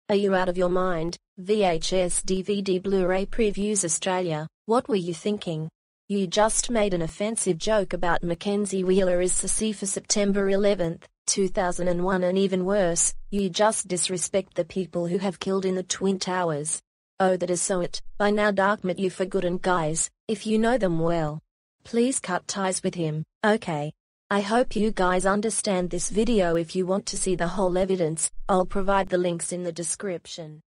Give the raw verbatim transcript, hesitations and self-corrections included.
Are you out of your mind? V H S D V D Bluray Previews Australia, what were you thinking? You just made an offensive joke about Mackenzie Wheeler as Sissy for September eleventh, two thousand one, and even worse, you just disrespect the people who have killed in the Twin Towers. Oh, that is so it. By now Darkmat you for good, and guys, if you know them well, please cut ties with him, okay? I hope you guys understand this video. If you want to see the whole evidence, I'll provide the links in the description.